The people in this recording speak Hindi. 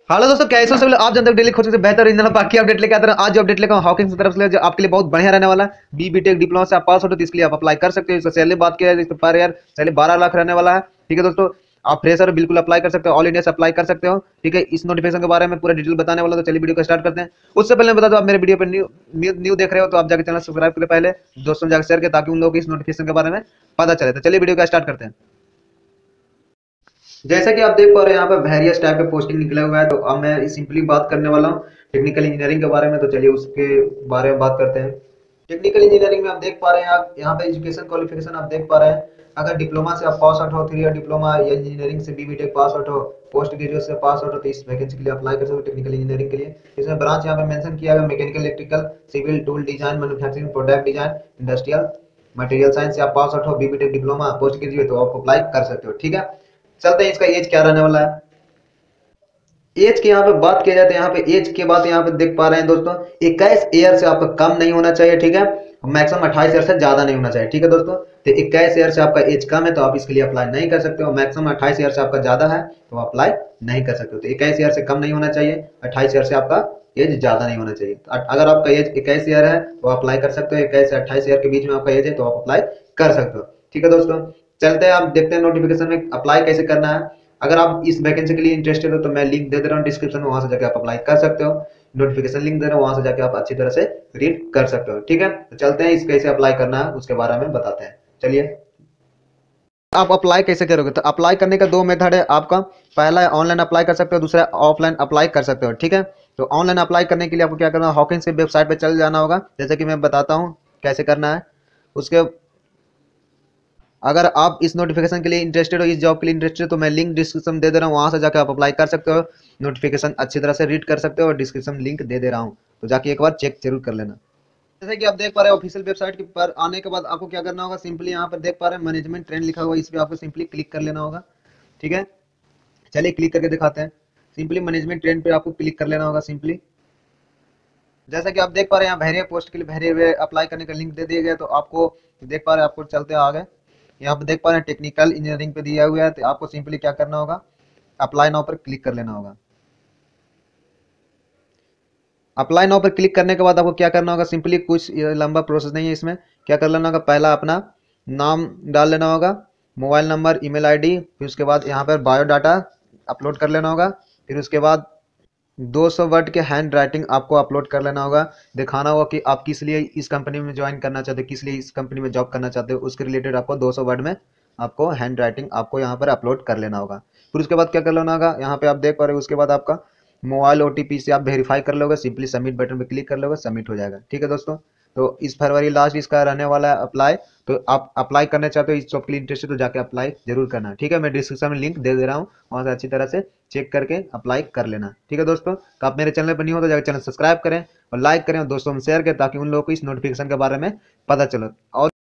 हेलो दोस्तों, कैसे हो सब लोग। आप जानते हो डेली कोचिंग से बेहतर इंजन बाकी अपडेट लेके आते हैं। आज जो अपडेट लेकर हॉकिंस की तरफ से जो आपके लिए बहुत बढ़िया रहने वाला है। बीटेक डिप्लोमा से आप पास हो तो इसके लिए आप अप्लाई कर सकते हो। इसका सैलरी बात किया जाए पर यार सैलरी 12 लाख रहने वाला है। ठीक है दोस्तों, आप फ्रेशर बिल्कुल अप्लाई कर सकते हो, ऑल इंडिया से अप्लाई कर सकते हो। ठीक है, इस नोटिफिकेशन के बारे में पूरा डिटेल बताने वाला, तो चलिए वीडियो को स्टार्ट करते हैं। उससे पहले मैं बता दूं, आप मेरे वीडियो पर न्यू देख रहे हो तो आप जाकर चैनल सब्सक्राइब करें, पहले दोस्तों जाकर शेयर करें ताकि उन लोगों को इस नोटिफिकेशन के बारे में पता चले। तो चलिए वीडियो को स्टार्ट करते हैं। जैसा कि आप देख पा रहे हैं यहाँ पे वेरियस टाइप के पोस्टिंग निकला हुआ है। तो अब मैं सिंपली बात करने वाला हूँ टेक्निकल इंजीनियरिंग के बारे में। तो चलिए उसके बारे में बात करते हैं। टेक्निकल इंजीनियरिंग में आप देख पा रहे हैं, आप यहाँ पे एजुकेशन क्वालिफिकेशन आप देख पा रहे हैं। अगर डिप्लोमा से आप पास आउट हो, 3 ईयर डिप्लोमा या इंजीनियरिंग से बीटेक पास आउट हो, पोस्ट ग्रेजुएट से पास आउट हो, तो इस वैकेंसी के लिए अप्लाई कर सकते हो टेक्निकल इंजीनियरिंग के लिए। इसमें ब्रांच यहाँ पे मेंशन किया है mechanical, electrical, civil, tool design, manufacturing, product design, industrial, material science से आप पास आउट हो, बीटेक डिप्लोमा, पोस्ट ग्रेजुएट, तो आप अप्लाई कर सकते हो। ठीक है, चलते हैं इसका एज क्या रहने वाला है। एज की यहाँ पे बात किया जाए तो यहाँ पे एज के बाद यहाँ पे देख पा रहे हैं दोस्तों, 21 ईयर से आपका कम नहीं होना चाहिए। ठीक है, मैक्सिमम 28 ईयर से ज्यादा नहीं होना चाहिए। ठीक है दोस्तों, तो 21 ईयर से आपका एज कम है तो आप इसके लिए अप्लाई नहीं कर सकते हो। मैक्सिमम 28 ईयर से आपका ज्यादा है तो अप्लाई नहीं कर सकते हो। तो 21 ईयर से कम नहीं होना चाहिए, 28 ईयर से आपका एज ज्यादा नहीं होना चाहिए। तो अगर आपका एज 21 ईयर है तो अप्लाई कर सकते हो। 21 से 28 ईयर के बीच में आपका एज है तो आप अप्लाई कर सकते हो। ठीक है दोस्तों, चलते हैं आप देखते हैं नोटिफिकेशन में अप्लाई कैसे करना है। अगर आप इस वैकेंसी के लिए इंटरेस्टेड हो तो मैं लिंक दे दे रहा हूँ डिस्क्रिप्शन में, वहां से जाकर आप अप्लाई कर सकते हो। नोटिफिकेशन लिंक दे रहा हूँ, वहां से जाकर आप अच्छी तरह से रीड कर सकते हो। ठीक है, तो चलते हैं इस कैसे अप्लाई करना है उसके बारे में बताते हैं। चलिए, आप अप्लाई कैसे करोगे। तो अप्लाई करने का दो मेथड है आपका। पहला है ऑनलाइन अप्लाई कर सकते हो, दूसरा ऑफलाइन अप्लाई कर सकते हो। ठीक है, तो ऑनलाइन अप्लाई करने के लिए आपको क्या करना है, हॉकिंस की वेबसाइट पे चल जाना होगा, जैसे कि मैं बताता हूँ कैसे करना है। उसके अगर आप इस नोटिफिकेशन के लिए इंटरेस्टेड हो, इस जॉब के लिए इंटरेस्टेड हो, तो मैं लिंक डिस्क्रिप्शन दे दे रहा हूँ, वहां से जाकर आप अप्लाई कर सकते हो। नोटिफिकेशन अच्छी तरह से रीड कर सकते हो और डिस्क्रिप्शन लिंक दे दे रहा हूँ, तो जाके एक बार चेक जरूर कर लेना। जैसे कि आप देख पा रहे हैं ऑफिशियल वेबसाइट पर आने के बाद आपको क्या करना होगा, सिंपली यहाँ पर देख पा रहे हैं मैनेजमेंट ट्रेंड लिखा हुआ है, इस पर आपको सिंपली क्लिक कर लेना होगा। ठीक है, चलिए क्लिक करके दिखाते हैं। सिंपली मैनेजमेंट ट्रेंड पे आपको क्लिक कर लेना होगा सिंपली। जैसा कि आप देख पा रहे हैं यहाँ वेरियस पोस्ट के लिए वेरियस अप्लाई करने का लिंक दे दिया गया, तो आपको देख पा रहे हैं, आपको चलते आ गए। यहाँ पे देख पा रहे हैं टेक्निकल इंजीनियरिंग पे दिया हुआ है, तो आपको सिंपली क्या करना होगा, अप्लाई नाउ पर क्लिक कर लेना होगा। अप्लाई नाउ पर क्लिक करने के बाद आपको क्या करना होगा, सिंपली कुछ लंबा प्रोसेस नहीं है इसमें। क्या कर लेना होगा, पहला अपना नाम डाल लेना होगा, मोबाइल नंबर, ईमेल आईडी, फिर उसके बाद यहाँ पर बायोडाटा अपलोड कर लेना होगा। फिर उसके बाद 200 वर्ड के हैंड राइटिंग आपको अपलोड कर लेना होगा। दिखाना होगा कि आप किस लिए इस कंपनी में ज्वाइन करना चाहते हो, किस लिए इस कंपनी में जॉब करना चाहते हो, उसके रिलेटेड आपको 200 वर्ड में आपको हैंड राइटिंग आपको यहाँ पर अपलोड कर लेना होगा। फिर उसके बाद क्या कर लेना होगा, यहाँ पे आप देख पा रहे हो, उसके बाद आपका मोबाइल ओटीपी से आप वेरीफाई कर लोगे, सिंपली सबमिट बटन पर क्लिक कर लोगे, सबमिट हो जाएगा। ठीक है दोस्तों, तो इस फरवरी लास्ट इसका रहने वाला है अप्लाई। तो आप अप्लाई करना चाहते हो, इस जॉब के लिए इंटरेस्टेड तो जाके अप्लाई जरूर करना। ठीक है, मैं डिस्क्रिप्शन में लिंक दे दे रहा हूँ, वहां से अच्छी तरह से चेक करके अप्लाई कर लेना। ठीक है दोस्तों, तो आप मेरे चैनल पर नहीं हो तो जाकर चैनल सब्सक्राइब करें और लाइक करें और दोस्तों में शेयर करें ताकि उन लोगों को इस नोटिफिकेशन के बारे में पता चले। और